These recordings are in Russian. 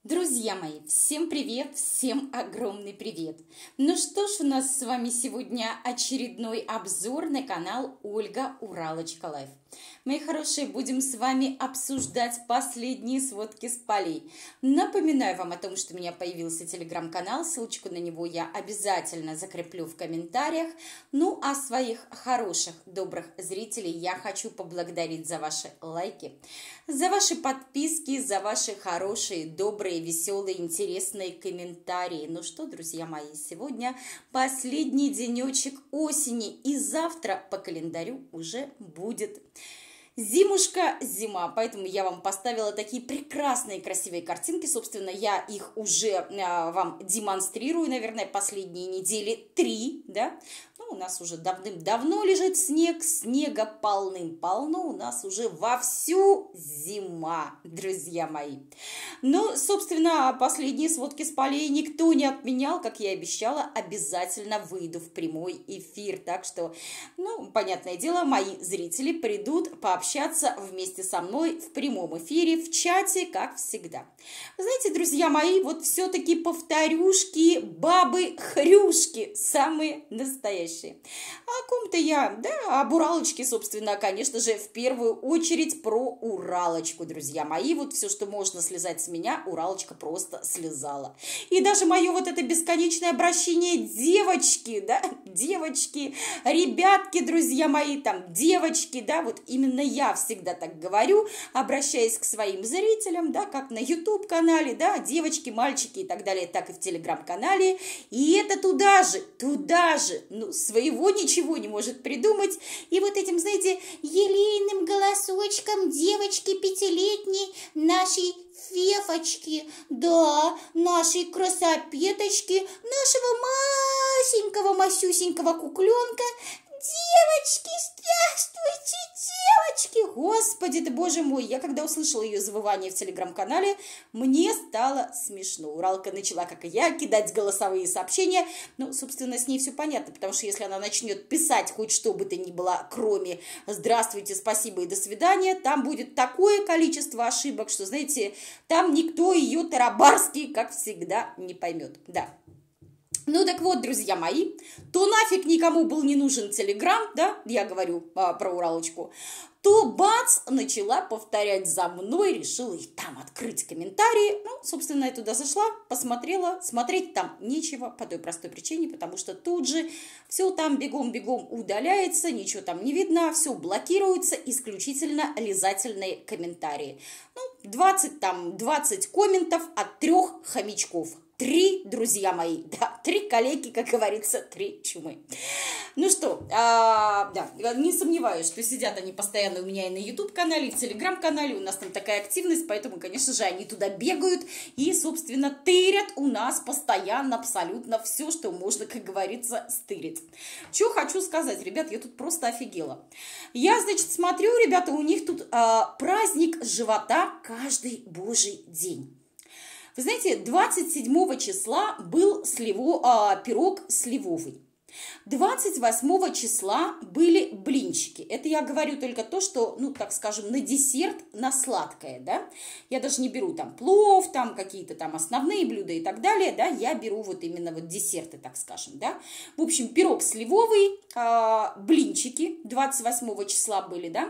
Друзья мои, всем привет, всем огромный привет! Ну что ж, у нас с вами сегодня очередной обзор на канал Ольга Уралочка Лайф. Мои хорошие, будем с вами обсуждать последние сводки с полей. Напоминаю вам о том, что у меня появился телеграм-канал, ссылочку на него я обязательно закреплю в комментариях. Ну а своих хороших, добрых зрителей я хочу поблагодарить за ваши лайки, за ваши подписки, за ваши хорошие, добрые, веселые, интересные комментарии. Ну что, друзья мои, сегодня последний денечек осени, и завтра по календарю уже будет зимушка, зима, поэтому я вам поставила такие прекрасные, красивые картинки. Собственно, я их уже вам демонстрирую, наверное, последние недели 3, да. Ну, у нас уже давным-давно лежит снег, снега полным-полно, у нас уже вовсю зима, друзья мои. Ну, собственно, последние сводки с полей никто не отменял, как я и обещала, обязательно выйду в прямой эфир. Так что, ну, понятное дело, мои зрители придут пообщаться вместе со мной в прямом эфире, в чате, как всегда. Вы знаете, друзья мои, вот все-таки повторюшки, бабы-хрюшки, самые настоящие. О ком-то я, да, об Уралочке, собственно, конечно же, в первую очередь про Уралочку, друзья мои. Вот все, что можно слезать с меня, Уралочка просто слезала. И даже мое вот это бесконечное обращение девочки, да, девочки, ребятки, друзья мои, там, девочки, да, вот именно я всегда так говорю, обращаясь к своим зрителям, да, как на YouTube-канале, да, девочки, мальчики и так далее, так и в Telegram-канале. И это туда же, ну, своего ничего не может придумать. И вот этим, знаете, елейным голосочком девочки пятилетней, нашей Фефочки, да, нашей красопеточки, нашего масенького, масюсенького кукленка. Девочки, здравствуйте, девочки! Господи ты, боже мой! Я когда услышала ее завывание в телеграм-канале, мне стало смешно. Уралка начала, как и я, кидать голосовые сообщения. Ну, собственно, с ней все понятно, потому что если она начнет писать хоть что бы то ни было, кроме «здравствуйте», «спасибо» и «до свидания», там будет такое количество ошибок, что, знаете, там никто ее тарабарский, как всегда, не поймет. Да. Ну так вот, друзья мои, то нафиг никому был не нужен Телеграм, да, я говорю про Уралочку, то бац, начала повторять за мной, решила и там открыть комментарии. Ну, собственно, я туда зашла, посмотрела, смотреть там нечего по той простой причине, потому что тут же все там бегом-бегом удаляется, ничего там не видно, все блокируется, исключительно лизательные комментарии. Ну, 20 комментов от 3 хомячков. 3, друзья мои, да, 3 коллеги, как говорится, 3 чумы. Ну что, да, не сомневаюсь, что сидят они постоянно у меня и на YouTube-канале, и в Telegram-канале, у нас там такая активность, поэтому, конечно же, они туда бегают и, собственно, тырят у нас постоянно абсолютно все, что можно, как говорится, стырить. Что хочу сказать, ребят, я тут просто офигела. Я, значит, смотрю, ребята, у них тут праздник живота каждый божий день. Вы знаете, 27 числа был пирог сливовый. 28 числа были блинчики. Это я говорю только то, что, ну, так скажем, на десерт, на сладкое, да. Я даже не беру там плов, там какие-то там основные блюда и так далее, да. Я беру вот именно вот десерты, так скажем, да. В общем, пирог сливовый, блинчики 28 числа были, да.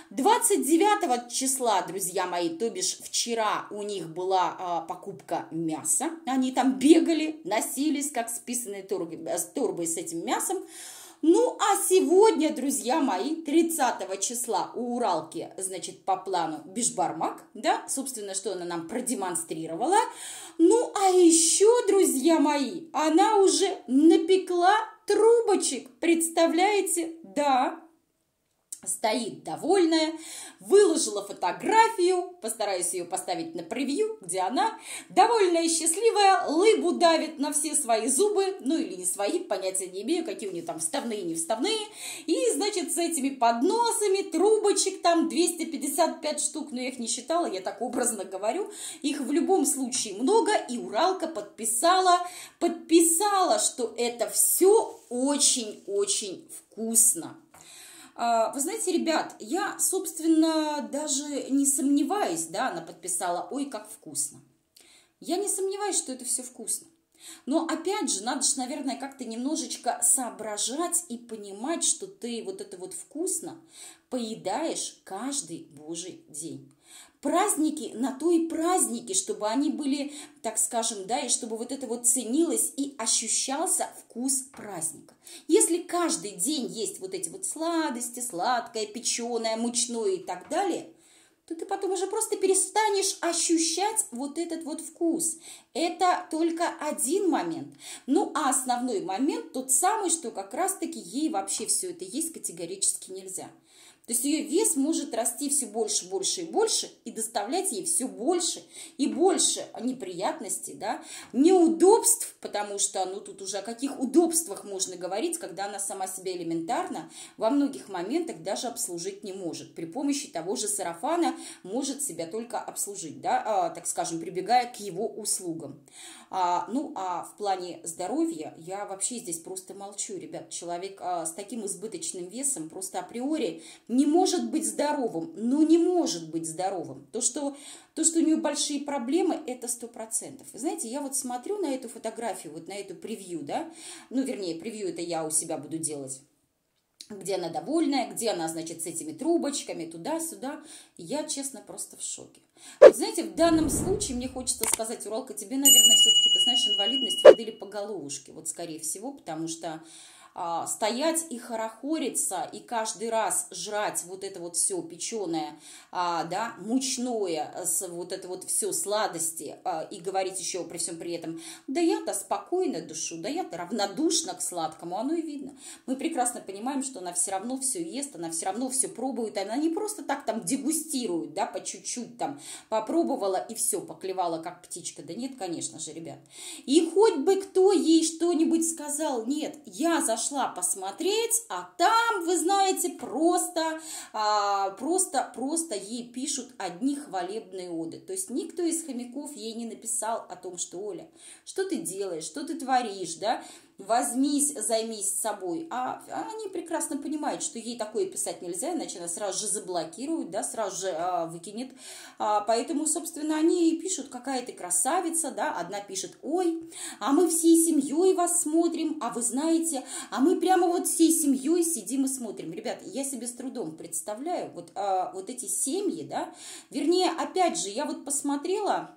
29 числа, друзья мои, то бишь вчера у них была покупка мяса. Они там бегали, носились, как с писаной торбой с этим мясом. Ну, а сегодня, друзья мои, 30 числа у Уралки, значит, по плану бешбармак, да, собственно, что она нам продемонстрировала. Ну, а еще, друзья мои, она уже напекла трубочек, представляете? Да. Стоит довольная, выложила фотографию, постараюсь ее поставить на превью, где она довольная и счастливая, лыбу давит на все свои зубы, ну или не свои, понятия не имею, какие у нее там вставные, не вставные, и, значит, с этими подносами, трубочек там 255 штук, но я их не считала, я так образно говорю, их в любом случае много, и Уралка подписала, что это все очень-очень вкусно. Вы знаете, ребят, я, собственно, даже не сомневаюсь, да, она подписала, ой, как вкусно. Я не сомневаюсь, что это все вкусно. Но опять же, надо же, наверное, как-то немножечко соображать и понимать, что ты вот это вот вкусно поедаешь каждый божий день. Праздники на то и праздники, чтобы они были, так скажем, да, и чтобы вот это вот ценилось и ощущался вкус праздника. Если каждый день есть вот эти вот сладости, сладкое, печеное, мучное и так далее, то ты потом уже просто перестанешь ощущать вот этот вот вкус. Это только один момент. Ну, а основной момент тот самый, что как раз-таки ей вообще все это есть категорически нельзя. То есть ее вес может расти все больше, больше и больше, и доставлять ей все больше и больше неприятностей, да, неудобств, потому что, ну, тут уже о каких удобствах можно говорить, когда она сама себя элементарно во многих моментах даже обслужить не может. При помощи того же сарафана может себя только обслужить, да, так скажем, прибегая к его услугам. Ну, а в плане здоровья я вообще здесь просто молчу, ребят. Человек с таким избыточным весом просто априори не может быть здоровым, ну не может быть здоровым. То, что у нее большие проблемы, это 100%. Вы знаете, я вот смотрю на эту фотографию, вот на эту превью, да, ну, вернее, превью это я у себя буду делать, где она довольная, где она, значит, с этими трубочками, туда-сюда. Я, честно, просто в шоке. Вот, знаете, в данном случае мне хочется сказать, Уралка, тебе, наверное, все-таки, ты знаешь, инвалидность выдали по головушке, вот, скорее всего, потому что стоять и хорохориться, и каждый раз жрать вот это вот все печеное, да, мучное, вот это вот все сладости, и говорить еще при всем при этом, да я-то спокойно душу, да я-то равнодушна к сладкому, оно и видно. Мы прекрасно понимаем, что она все равно все ест, она все равно все пробует, она не просто так там дегустирует, да, по чуть-чуть там попробовала и все, поклевала как птичка, да нет, конечно же, ребят. И хоть бы кто ей что-нибудь сказал, нет, я зашла посмотреть, а там, вы знаете, просто ей пишут одни хвалебные оды. То есть никто из хомяков ей не написал о том, что Оля, что ты делаешь, что ты творишь, да, возьмись, займись собой. А они прекрасно понимают, что ей такое писать нельзя, иначе она сразу же заблокирует, да, сразу же выкинет. Поэтому, собственно, они и пишут, какая ты красавица, да, одна пишет, ой, а мы всей семьей вас смотрим, а вы знаете, а мы прямо вот всей семьей сидим и смотрим. Ребята, я себе с трудом представляю вот эти семьи, да, вернее, опять же, я вот посмотрела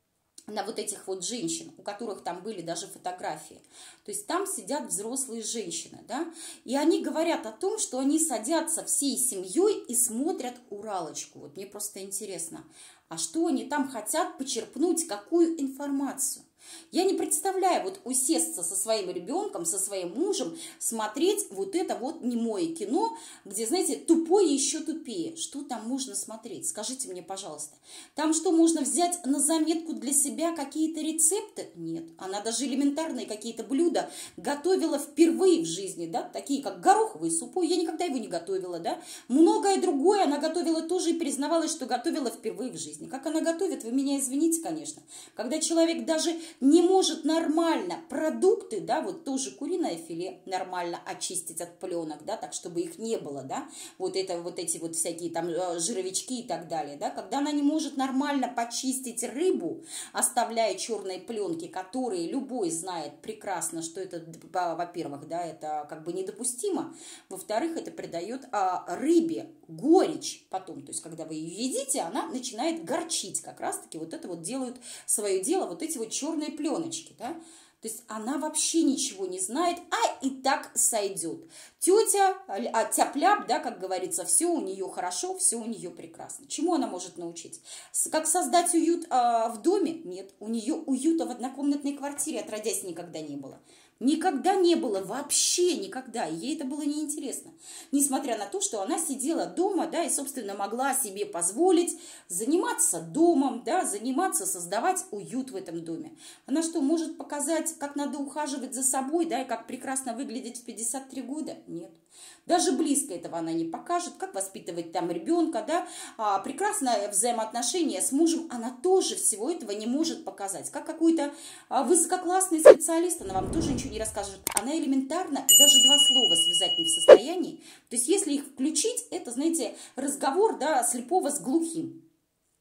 на вот этих вот женщин, у которых там были даже фотографии. То есть там сидят взрослые женщины, да, и они говорят о том, что они садятся всей семьей и смотрят «Уралочку». Вот мне просто интересно, а что они там хотят почерпнуть, какую информацию? Я не представляю вот усесться со своим ребенком, со своим мужем, смотреть вот это вот немое кино, где, знаете, тупое еще тупее. Что там можно смотреть? Скажите мне, пожалуйста. Там что, можно взять на заметку для себя какие-то рецепты? Нет. Она даже элементарные какие-то блюда готовила впервые в жизни, да, такие как гороховый суп. Ой, я никогда его не готовила, да. Многое другое она готовила тоже и признавалась, что готовила впервые в жизни. Как она готовит, вы меня извините, конечно. Когда человек даже не может нормально продукты, да, вот тоже куриное филе нормально очистить от пленок, да, так, чтобы их не было, да, вот эти вот всякие там жировички и так далее, да, когда она не может нормально почистить рыбу, оставляя черные пленки, которые любой знает прекрасно, что это, во-первых, да, это как бы недопустимо, во-вторых, это придает рыбе горечь потом, то есть, когда вы ее едите, она начинает горчить, как раз-таки вот это вот делают свое дело, вот эти вот черные пленочки, да, то есть она вообще ничего не знает, а и так сойдет. Тетя, тяп-ляп, да, как говорится, все у нее хорошо, все у нее прекрасно. Чему она может научить? Как создать уют в доме? Нет, у нее уюта в однокомнатной квартире отродясь никогда не было. Никогда не было, вообще никогда. И ей это было неинтересно. Несмотря на то, что она сидела дома, да, и, собственно, могла себе позволить заниматься домом, да, заниматься, создавать уют в этом доме. Она что, может показать, как надо ухаживать за собой, да, и как прекрасно выглядеть в 53 года? Нет. Даже близко этого она не покажет, как воспитывать там ребенка, да, прекрасное взаимоотношение с мужем, она тоже всего этого не может показать. Как какой-то высококлассный специалист, она вам тоже ничего не расскажет. Она элементарно даже два слова связать не в состоянии. То есть, если их включить, это, знаете, разговор, да, слепого с глухим.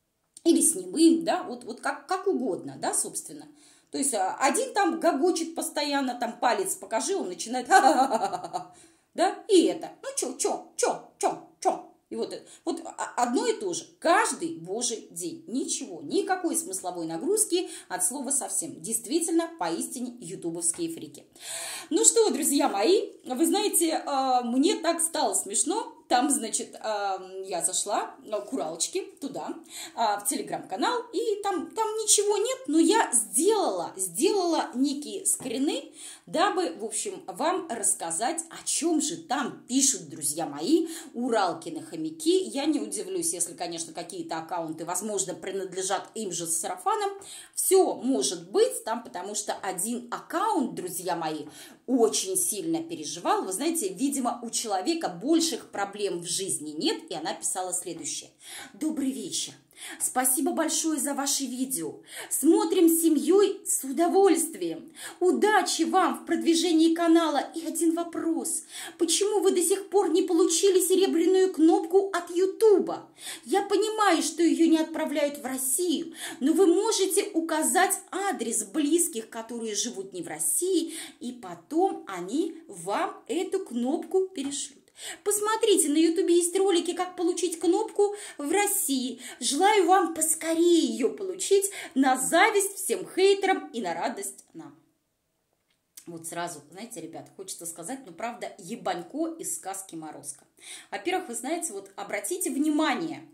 или с немым, да, вот как угодно, да, собственно. То есть один там гогочет постоянно, там палец покажи, он начинает ха-ха-ха-ха-ха, да, и это, ну чё. И вот одно и то же, каждый божий день, ничего, никакой смысловой нагрузки от слова совсем. Действительно, поистине ютубовские фрики. Ну что, друзья мои, вы знаете, мне так стало смешно. Там, значит, я зашла к Уралочке туда, в телеграм-канал, и там ничего нет, но я сделала некие скрины, дабы, в общем, вам рассказать, о чем же там пишут, друзья мои, Уралкины хомяки. Я не удивлюсь, если, конечно, какие-то аккаунты, возможно, принадлежат им же с сарафаном. Все может быть там, потому что один аккаунт, друзья мои, очень сильно переживал. Вы знаете, видимо, у человека больших проблем в жизни нет, и она писала следующее. Добрый вечер. Спасибо большое за ваши видео. Смотрим с семьей с удовольствием. Удачи вам в продвижении канала. И один вопрос. Почему вы до сих пор не получили серебряную кнопку от Ютуба? Я понимаю, что ее не отправляют в Россию, но вы можете указать адрес близких, которые живут не в России, и потом они вам эту кнопку перешлют. Посмотрите, на ютубе есть ролики, как получить кнопку в России. Желаю вам поскорее ее получить на зависть всем хейтерам и на радость нам. Вот сразу, знаете, ребят, хочется сказать, ну, правда, ебанько из сказки Морозко. Во-первых, вы знаете, вот обратите внимание.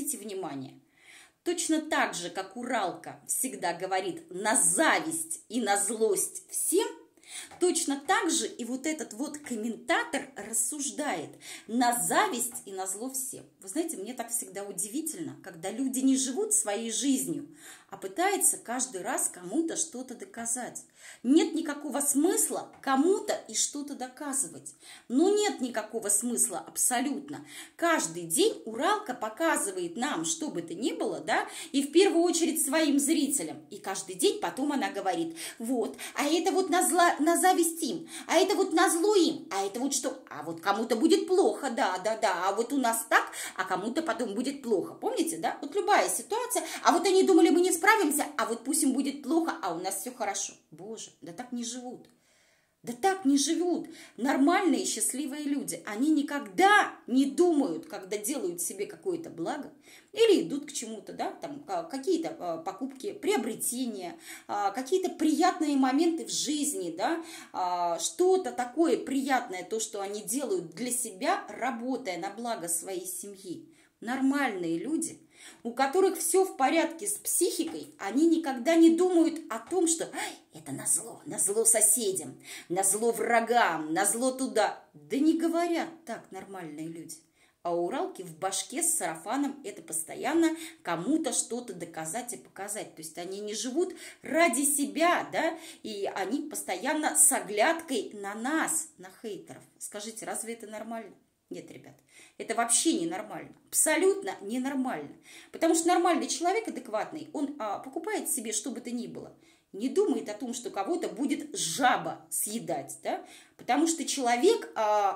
Точно так же, как Уралка всегда говорит на зависть и на злость всем, точно так же и вот этот вот комментатор рассуждает на зависть и на зло всем. Вы знаете, мне так всегда удивительно, когда люди не живут своей жизнью, а пытаются каждый раз кому-то что-то доказать. Нет никакого смысла кому-то и что-то доказывать. Но нет никакого смысла абсолютно. Каждый день Уралка показывает нам, что бы то ни было, да, и в первую очередь своим зрителям. И каждый день потом она говорит, вот, а это вот на зависть им, а это вот на зло им, а это вот что, а вот кому-то будет плохо, да, а вот у нас так, а кому-то потом будет плохо. Помните, да? Вот любая ситуация, а вот они думали, мы не справимся, а вот пусть им будет плохо, а у нас все хорошо. Боже, да так не живут. Да так не живут нормальные счастливые люди. Они никогда не думают, когда делают себе какое-то благо или идут к чему-то, да, там какие-то покупки, приобретения, какие-то приятные моменты в жизни, да, что-то такое приятное, то, что они делают для себя, работая на благо своей семьи. Нормальные люди, у которых все в порядке с психикой, они никогда не думают о том, что это назло соседям, назло врагам, назло туда. Да не говорят так нормальные люди. А у Уралки в башке с сарафаном это постоянно кому-то что-то доказать и показать. То есть они не живут ради себя, да, и они постоянно с оглядкой на нас, на хейтеров. Скажите, разве это нормально? Нет, ребят, это вообще ненормально, абсолютно ненормально. Потому что нормальный человек, адекватный, он покупает себе что бы то ни было, не думает о том, что кого-то будет жаба съедать, да? Потому что человек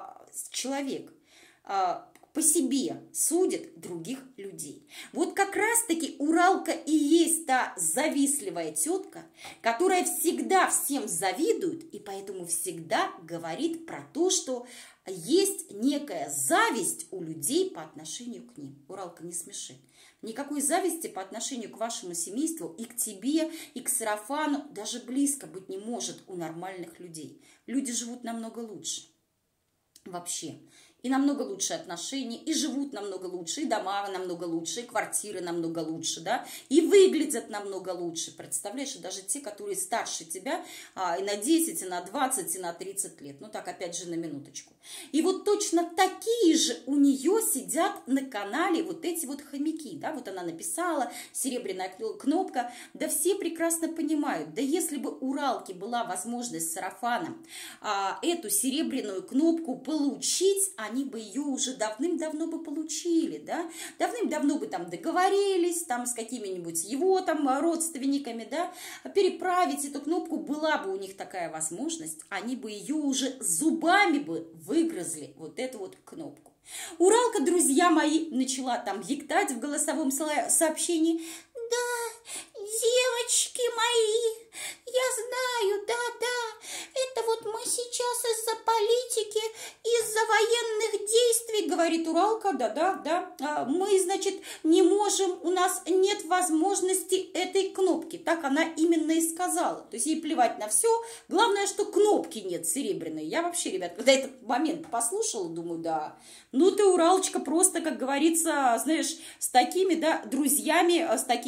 по себе судит других людей. Вот как раз-таки Уралка и есть та завистливая тетка, которая всегда всем завидует и поэтому всегда говорит про то, что есть некая зависть у людей по отношению к ним. Уралка, не смеши. Никакой зависти по отношению к вашему семейству и к тебе, и к сарафану даже близко быть не может у нормальных людей. Люди живут намного лучше. Вообще. И намного лучше отношения, и живут намного лучше, и дома намного лучше, и квартиры намного лучше, да, и выглядят намного лучше. Представляешь, и даже те, которые старше тебя и на 10, и на 20, и на 30 лет. Ну так, опять же, на минуточку. И вот точно такие же у нее сидят на канале вот эти вот хомяки, да, вот она написала, серебряная кнопка, да все прекрасно понимают, да если бы у Уралки была возможность с сарафаном эту серебряную кнопку получить, они бы ее уже давным-давно бы получили, да, давным-давно бы там договорились, там с какими-нибудь его там родственниками, да, переправить эту кнопку, была бы у них такая возможность, они бы ее уже зубами бы выгрызли, вот эту вот кнопку. Уралка, друзья мои, начала там ектать в голосовом сообщении. Да, девочки мои, я знаю, да, это вот мы сейчас из-за политики, из-за военных действий, говорит Уралка, да, мы, значит, не можем, у нас нет возможности этой кнопки. Так она именно и сказала. То есть ей плевать на все, главное, что кнопки нет серебряной. Я вообще, ребят, когда этот момент послушала, думаю, да, ну ты, Уралочка, просто, как говорится, знаешь, с такими, да, друзьями,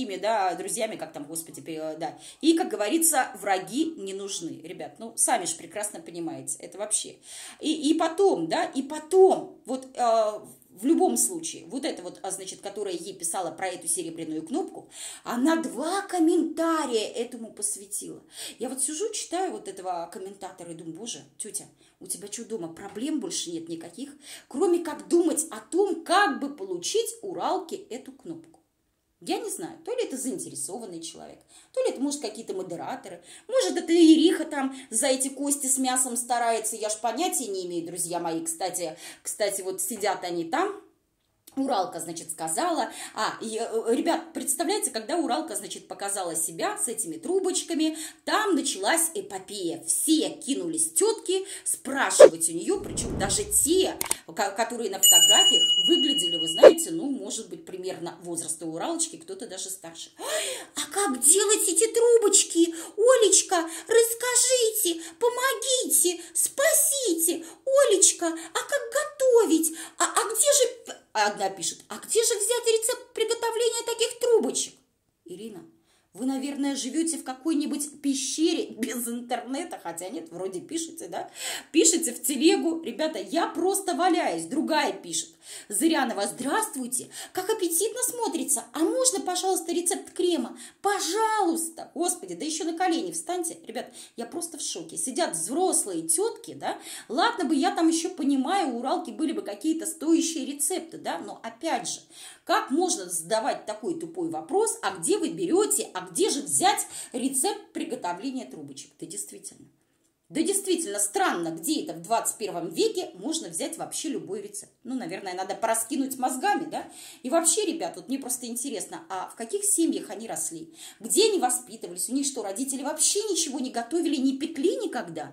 как там, господи, да, и, как говорится, враги не нужны, ребят, ну, сами же прекрасно понимаете, это вообще. И потом, вот в любом случае, вот это вот, значит, которая ей писала про эту серебряную кнопку, она 2 комментария этому посвятила. Я вот сижу, читаю вот этого комментатора и думаю, боже, тетя, у тебя что, дома проблем больше нет никаких, кроме как думать о том, как бы получить Уралке эту кнопку. Я не знаю, то ли это заинтересованный человек, то ли это, может, какие-то модераторы, может, это Ириха там за эти кости с мясом старается, я ж понятия не имею, друзья мои, кстати, вот сидят они там. Уралка, значит, сказала, ребят, представляете, когда Уралка, значит, показала себя с этими трубочками, там началась эпопея. Все кинулись тетки спрашивать у нее, причем даже те, которые на фотографиях выглядели, вы знаете, ну, может быть, примерно возраста Уралочки, кто-то даже старше. А как делать эти трубочки? Олечка, расскажите, помогите, спасите. Олечка, а как готовить? А где же... Одна пишет, а где же взять рецепт приготовления таких трубочек? Ирина, вы, наверное, живете в какой-нибудь пещере без интернета, хотя нет, вроде пишете, да? Пишите в телегу, ребята, я просто валяюсь, другая пишет. Зырянова, здравствуйте, как аппетитно смотрится, а можно, пожалуйста, рецепт крема? Пожалуйста, господи, да еще на колени встаньте. Ребят, я просто в шоке, сидят взрослые тетки, да, ладно бы я там еще понимаю, у Уралки были бы какие-то стоящие рецепты, да, но опять же, как можно задавать такой тупой вопрос, а где вы берете, а где же взять рецепт приготовления трубочек? Да действительно странно, где это в 21 веке можно взять вообще любой рецепт. Ну, наверное, надо пораскинуть мозгами, да? И вообще, ребят, вот мне просто интересно, а в каких семьях они росли? Где они воспитывались? У них что, родители вообще ничего не готовили, не пекли никогда?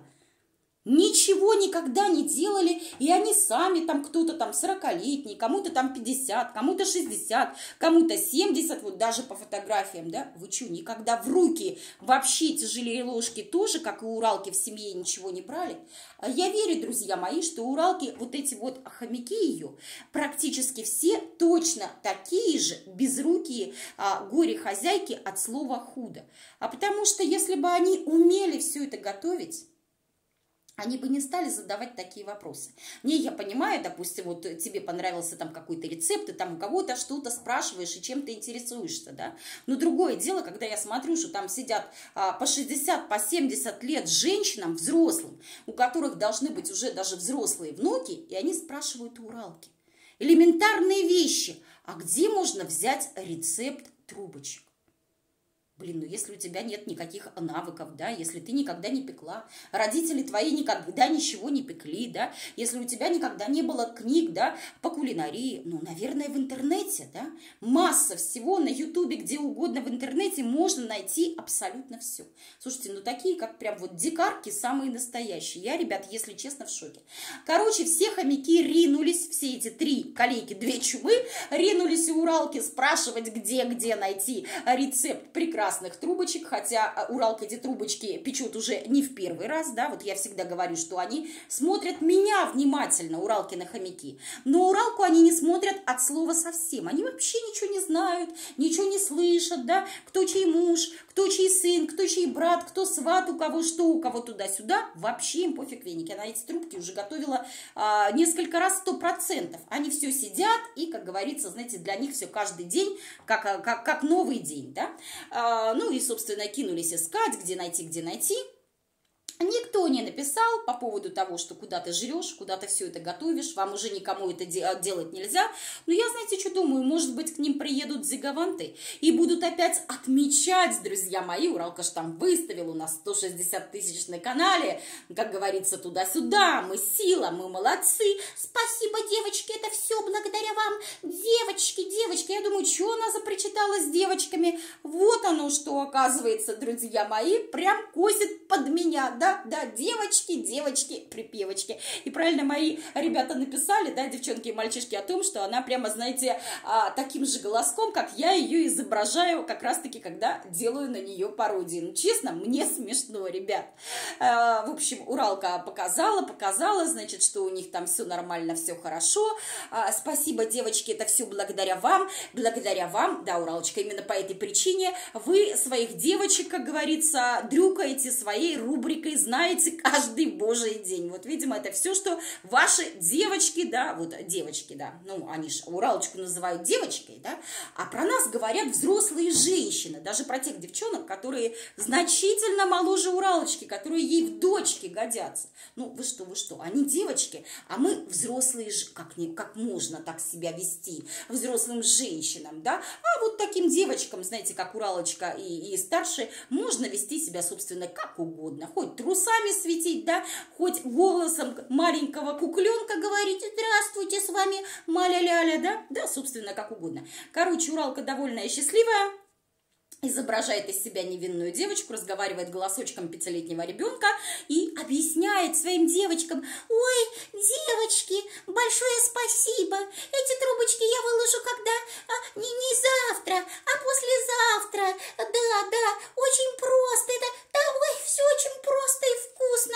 Ничего никогда не делали, и они сами там, кто-то там 40-летний, кому-то там 50, кому-то 60, кому-то 70, вот даже по фотографиям, да, вы что, никогда в руки вообще тяжелее ложки тоже, как и у Уралки в семье, ничего не брали? Я верю, друзья мои, что у Уралки вот эти вот хомяки ее, практически все точно такие же безрукие горе-хозяйки от слова худо. А потому что если бы они умели все это готовить, они бы не стали задавать такие вопросы. Не, я понимаю, допустим, вот тебе понравился там какой-то рецепт, ты там у кого-то что-то спрашиваешь и чем-то интересуешься, да. Но другое дело, когда я смотрю, что там сидят по 60, по 70 лет женщинам, взрослым, у которых должны быть уже даже взрослые внуки, и они спрашивают у Уралки. Элементарные вещи. А где можно взять рецепт трубочек? Блин, ну если у тебя нет никаких навыков, да, если ты никогда не пекла, родители твои никогда ничего не пекли, да, если у тебя никогда не было книг, да, по кулинарии, ну, наверное, в интернете, да, масса всего на ютубе, где угодно в интернете можно найти абсолютно все. Слушайте, ну такие, как прям вот дикарки, самые настоящие. Я, ребят, если честно, в шоке. Короче, все хомяки ринулись, все эти 3 колейки, 2 чумы, ринулись у Уралки спрашивать, где найти рецепт прекрасных трубочек, хотя Уралка эти трубочки печет уже не в первый раз, да, вот я всегда говорю, что они смотрят меня внимательно, Уралкины хомяки, но Уралку они не смотрят от слова совсем, они вообще ничего не знают, ничего не слышат, да, кто чей муж, кто чей сын, кто чей брат, кто сват, у кого что, у кого туда-сюда, вообще им пофиг веники, она эти трубки уже готовила несколько раз 100%, они все сидят и, как говорится, знаете, для них все каждый день, как новый день, да. Ну и, собственно, кинулись искать, где найти. Никто не написал по поводу того, что куда ты жрешь, куда ты все это готовишь, вам уже никому это делать нельзя. Но я, знаете, что думаю, может быть, к ним приедут зиганты и будут опять отмечать, друзья мои, Уралка ж там выставил у нас 160 тысяч на канале, как говорится, туда-сюда, мы сила, мы молодцы, спасибо, девочки, это все благодаря вам, девочки, я думаю, что она запричитала с девочками, вот оно что оказывается, друзья мои, прям косит под меня, да, девочки, припевочки. И правильно мои ребята написали, да, девчонки и мальчишки, о том, что она прямо, знаете, таким же голоском, как я ее изображаю, как раз-таки, когда делаю на нее пародию. Ну, честно, мне смешно, ребят. В общем, Уралка показала, значит, что у них там все нормально, все хорошо. Спасибо, девочки, это все благодаря вам, да, Уралочка, именно по этой причине вы своих девочек, как говорится, дрюкаете своей рубрикой, знаете, каждый божий день. Вот, видимо, это все, что ваши девочки, да, вот девочки, да, ну, они же Уралочку называют девочкой, да, а про нас говорят взрослые женщины, даже про тех девчонок, которые значительно моложе Уралочки, которые ей в дочки годятся. Ну, вы что, они девочки, а мы взрослые, как можно так себя вести взрослым женщинам, да, а вот таким девочкам, знаете, как Уралочка и старше, можно вести себя, собственно, как угодно, хоть трусами светить, да, хоть голосом маленького кукленка говорить: здравствуйте, с вами Маля-ляля, да, собственно, как угодно. Короче, Уралка довольная и счастливая, изображает из себя невинную девочку, разговаривает голосочком 5-летнего ребенка и объясняет своим девочкам: ой, девочки, большое спасибо, эти трубочки я выложу не завтра, а послезавтра, да, очень просто, ой, все очень просто и вкусно,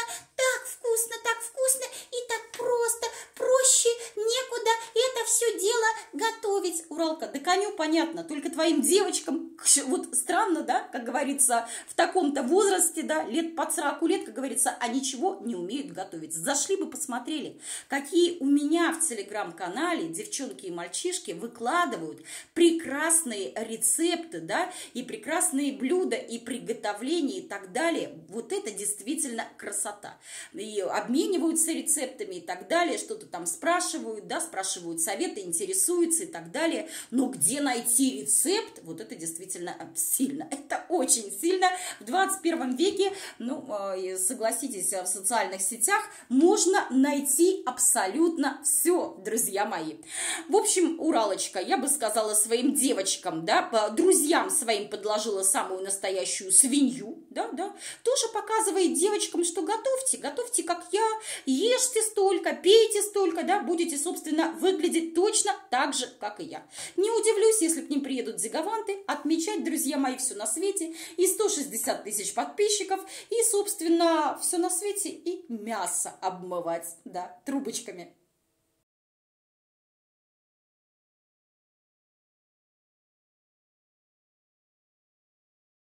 так вкусно и так просто, проще некуда это все дело готовить. Уралка, да коню понятно, только твоим девочкам, вот странно, да, как говорится, в таком-то возрасте, да, лет под 40 лет, как говорится, а ничего не умеют готовить. Зашли бы, посмотрели, какие у меня в телеграм-канале девчонки и мальчишки выкладывают прекрасные рецепты, да, и прекрасные блюда, и приготовления, и так далее. Вот это действительно красота. И обмениваются рецептами и так далее, что-то там спрашивают, да, спрашивают советы, интересуются и так далее. Но где найти рецепт, вот это действительно сильно. Это очень сильно. В 21 веке, ну, согласитесь, в социальных сетях можно найти абсолютно все, друзья мои. В общем, Уралочка, я бы сказала своим девочкам, да, друзьям своим подложила самую настоящую свинью, да, тоже показывает девочкам, что готовьте, как я, ешьте столько, пейте столько, да, будете, собственно, выглядеть точно так же, как и я. Не удивлюсь, если к ним приедут зиганты отмечать, друзья мои, все на свете, и 160 тысяч подписчиков, и, собственно, все на свете, и мясо обмывать, да, трубочками.